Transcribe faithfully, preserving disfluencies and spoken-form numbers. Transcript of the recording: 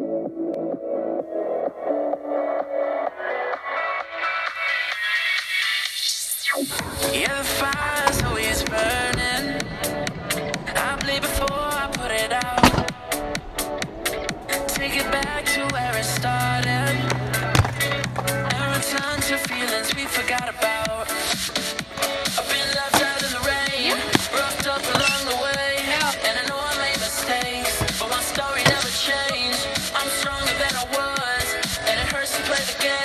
Yeah, the fire's always burning. I bleed before I put it out. Take it back to where it started and return to feelings we forgot about. I've been left out in the rain, roughed up along the way, and I know I made mistakes, but my story never changed. I'm stronger than I was, and it hurts to play the game.